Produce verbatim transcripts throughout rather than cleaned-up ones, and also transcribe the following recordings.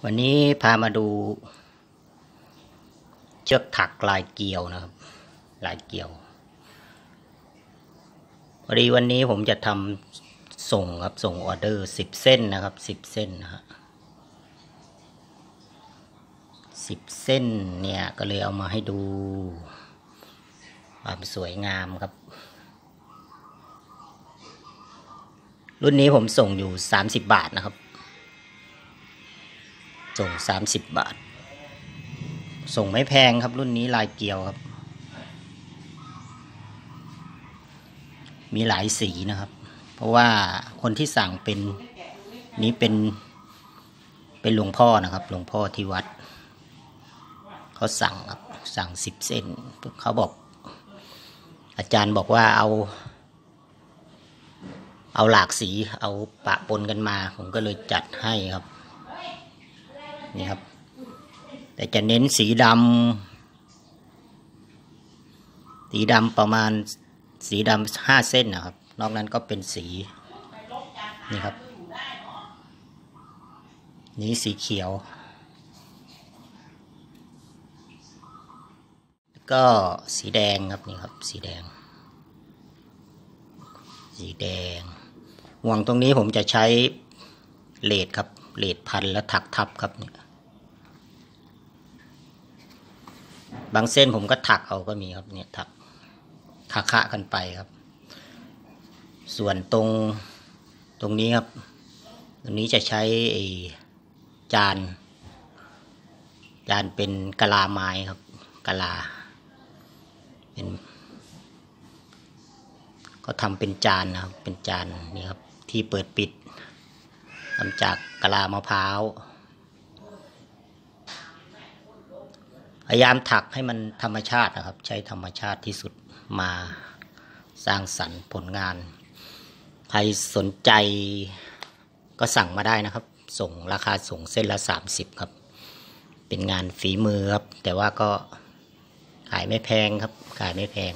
วันนี้พามาดูเชือกถักลายเกลียวนะครับลายเกลียวพอดีวันนี้ผมจะทำส่งครับส่งออเดอร์สิบเส้นนะครับสิบเส้นนะฮะสิบเส้นเนี่ยก็เลยเอามาให้ดูความสวยงามครับรุ่นนี้ผมส่งอยู่สามสิบบาทนะครับส่งสามสิบบาทส่งไม่แพงครับรุ่นนี้ลายเกลียวครับมีหลายสีนะครับเพราะว่าคนที่สั่งเป็นนี้เป็นเป็นหลวงพ่อนะครับหลวงพ่อที่วัดเขาสั่งครับสั่งสิบเส้นเขาบอกอาจารย์บอกว่าเอาเอาหลากสีเอาปะปนกันมาผมก็เลยจัดให้ครับนี่ครับแต่จะเน้นสีดำสีดำประมาณสีดำห้าเส้นนะครับนอกนั้นก็เป็นสีนี่ครับนี้สีเขียวก็สีแดงครับนี่ครับสีแดงสีแดงห่วงตรงนี้ผมจะใช้เลดครับเลดพันแล้วถักทับครับเนี่ยบางเส้นผมก็ถักเอาก็มีครับเนี่ยถักคะคะกันไปครับส่วนตรงตรงนี้ครับตรงนี้จะใช้จานจานเป็นกะลาไม้ครับกะลาเป็นก็ทำเป็นจานนะครับเป็นจานนี่ครับที่เปิดปิดทำจากกะลามะพร้าวพยายามถักให้มันธรรมชาตินะครับใช้ธรรมชาติที่สุดมาสร้างสรรค์ผลงานใครสนใจก็สั่งมาได้นะครับส่งราคาส่งเส้นละสามสิบครับเป็นงานฝีมือครับแต่ว่าก็ขายไม่แพงครับขายไม่แพง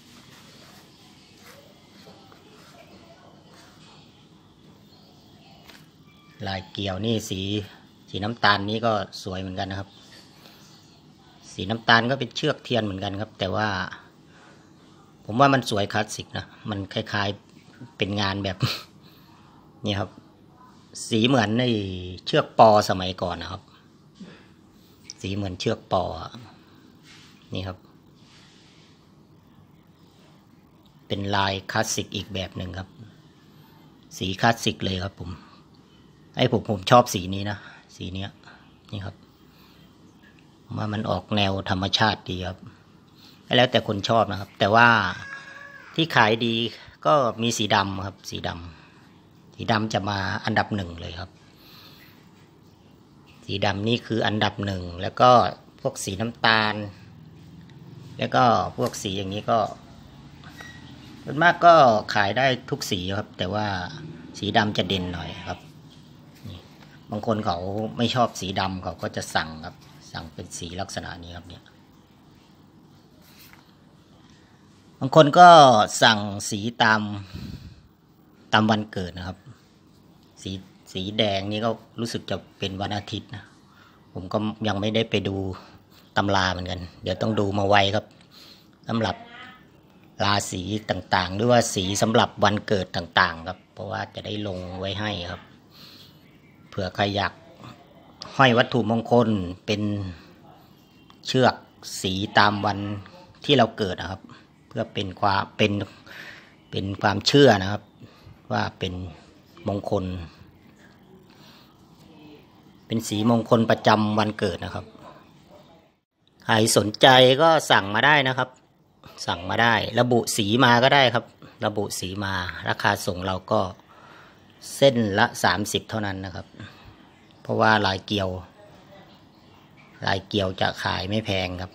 ลายเกลียวนี่สีสีน้ำตาลนี้ก็สวยเหมือนกันนะครับสีน้ำตาลก็เป็นเชือกเทียนเหมือนกันครับแต่ว่าผมว่ามันสวยคลาสสิกนะมันคล้ายๆเป็นงานแบบนี่ครับสีเหมือนในเชือกปอสมัยก่อนนะครับสีเหมือนเชือกปอนี่ครับเป็นลายคลาสสิกอีกแบบหนึ่งครับสีคลาสสิกเลยครับผมไอ้ผมผมชอบสีนี้นะสีเนี้ยนี่ครับว่ามันออกแนวธรรมชาติดีครับแล้วแต่คนชอบนะครับแต่ว่าที่ขายดีก็มีสีดำครับสีดำสีดำจะมาอันดับหนึ่งเลยครับสีดำนี่คืออันดับหนึ่งแล้วก็พวกสีน้ำตาลแล้วก็พวกสีอย่างนี้ก็ส่วนมากก็ขายได้ทุกสีครับแต่ว่าสีดำจะเด่นหน่อยครับบางคนเขาไม่ชอบสีดำเขาก็จะสั่งครับสั่งเป็นสีลักษณะนี้ครับเนี่ยบางคนก็สั่งสีตามตามวันเกิดนะครับสีสีแดงนี่ก็รู้สึกจะเป็นวันอาทิตย์นะผมก็ยังไม่ได้ไปดูตำราเหมือนกันเดี๋ยวต้องดูมาไว้ครับสำหรับราศีต่างๆหรือว่าสีสำหรับวันเกิดต่างๆครับเพราะว่าจะได้ลงไว้ให้ครับเผื่อใครอยากห้อยวัตถุมงคลเป็นเชือกสีตามวันที่เราเกิดนะครับเพื่อเป็นความเป็นเป็นความเชื่อนะครับว่าเป็นมงคลเป็นสีมงคลประจำวันเกิดนะครับใครสนใจก็สั่งมาได้นะครับสั่งมาได้ระบุสีมาก็ได้ครับระบุสีมาราคาส่งเราก็เส้นละสามสิบเท่านั้นนะครับเพราะว่าลายเกลียวลายเกลียวจะขายไม่แพงครับ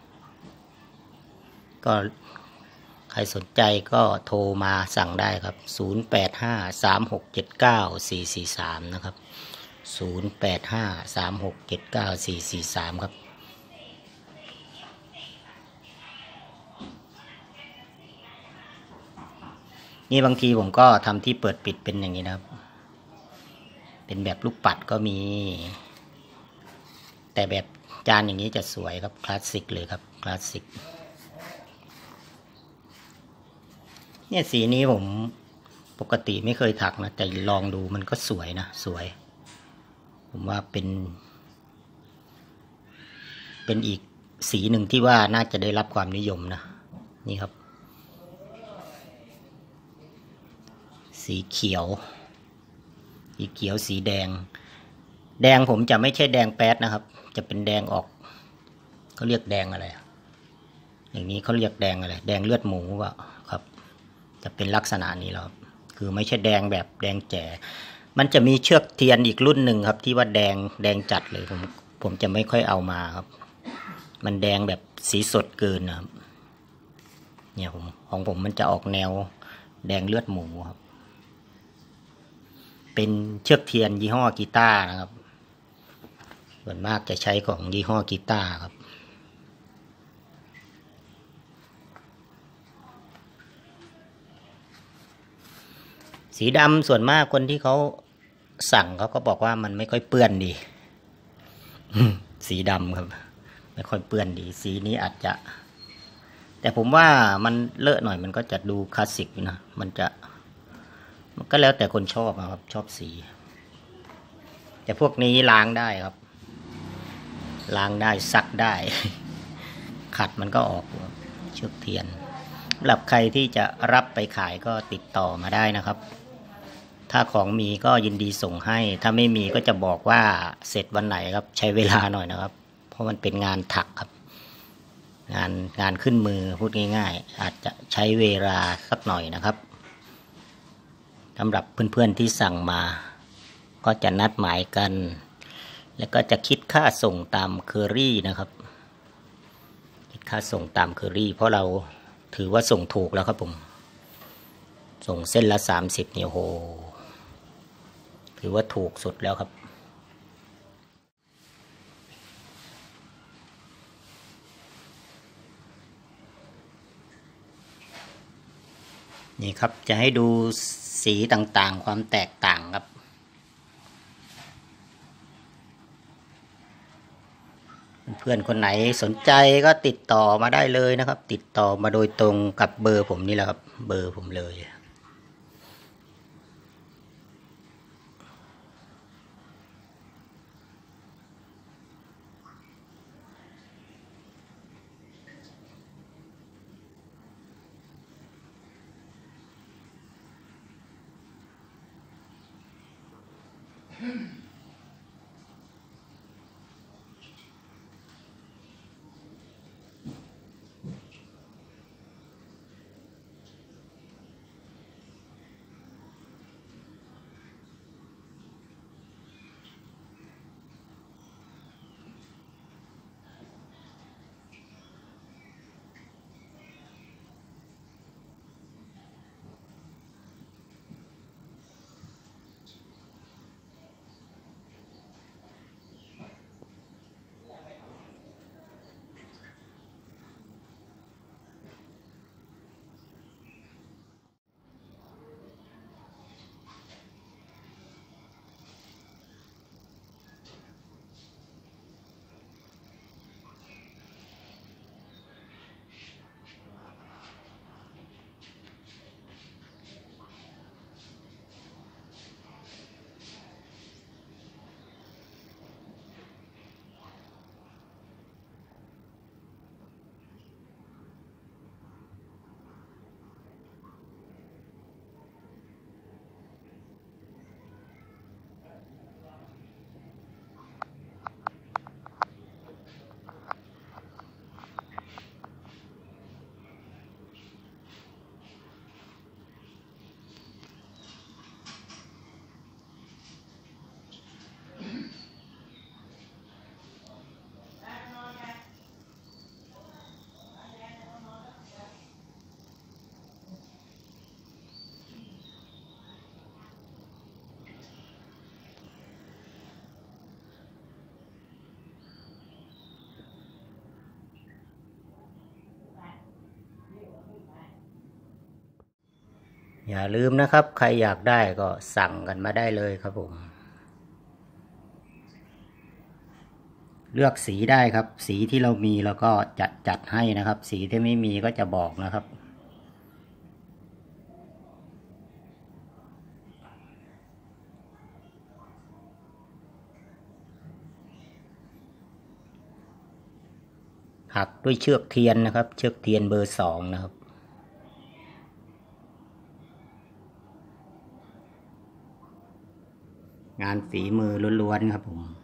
ก็ใครสนใจก็โทรมาสั่งได้ครับศูนย์ แปด ห้า สาม หก เจ็ด เก้า สี่ สี่ สามนะครับศูนย์ แปด ห้า สาม หก เจ็ด เก้า สี่ สี่ สามครับนี่บางทีผมก็ทำที่เปิดปิดเป็นอย่างนี้นะครับเป็นแบบลูกปัดก็มีแต่แบบจานอย่างนี้จะสวยครับคลาสสิกเลยครับคลาสสิกเนี่ยสีนี้ผมปกติไม่เคยถักนะแต่ลองดูมันก็สวยนะสวยผมว่าเป็นเป็นอีกสีหนึ่งที่ว่าน่าจะได้รับความนิยมนะนี่ครับสีเขียวสีเขียวสีแดงแดงผมจะไม่ใช่แดงแป๊ดนะครับจะเป็นแดงออกเขาเรียกแดงอะไรอย่างนี้เขาเรียกแดงอะไรแดงเลือดหมูว่าครับจะเป็นลักษณะนี้แล้วคือไม่ใช่แดงแบบแดงแจ๋มันจะมีเชือกเทียนอีกรุ่นหนึ่งครับที่ว่าแดงแดงจัดเลยผมผมจะไม่ค่อยเอามาครับมันแดงแบบสีสดเกินนะครับเนี่ยผมของผมมันจะออกแนวแดงเลือดหมูครับเป็นเชือกเทียนยี่ห้อกีตาร์นะครับส่วนมากจะใช้ของยี่ห้อกีตาร์ครับสีดำส่วนมากคนที่เขาสั่งเขาก็บอกว่ามันไม่ค่อยเปื้อนดีสีดำครับไม่ค่อยเปื้อนดีสีนี้อาจจะแต่ผมว่ามันเลอะหน่อยมันก็จะดูคลาสสิกนะมันจะมันก็แล้วแต่คนชอบครับชอบสีแต่พวกนี้ล้างได้ครับล้างได้ซักได้ขัดมันก็ออกเชือกเทียนสำหรับใครที่จะรับไปขายก็ติดต่อมาได้นะครับถ้าของมีก็ยินดีส่งให้ถ้าไม่มีก็จะบอกว่าเสร็จวันไหนครับใช้เวลาหน่อยนะครับเพราะมันเป็นงานถักครับงานงานขึ้นมือพูดง่ายๆอาจจะใช้เวลาสักหน่อยนะครับสำหรับเพื่อนๆที่สั่งมาก็จะนัดหมายกันแล้วก็จะคิดค่าส่งตามเคอรี่นะครับคิดค่าส่งตามเคอรี่เพราะเราถือว่าส่งถูกแล้วครับผมส่งเส้นละสามสิบเนี่ยโหถือว่าถูกสุดแล้วครับนี่ครับจะให้ดูสีต่างๆความแตกต่างครับเพื่อนคนไหนสนใจก็ติดต่อมาได้เลยนะครับติดต่อมาโดยตรงกับเบอร์ผมนี่แหละครับเบอร์ผมเลยอย่าลืมนะครับใครอยากได้ก็สั่งกันมาได้เลยครับผมเลือกสีได้ครับสีที่เรามีเราก็จัดจัดให้นะครับสีที่ไม่มีก็จะบอกนะครับหักด้วยเชือกเทียนนะครับเชือกเทียนเบอร์สองนะครับงานฝีมือล้วนๆครับผม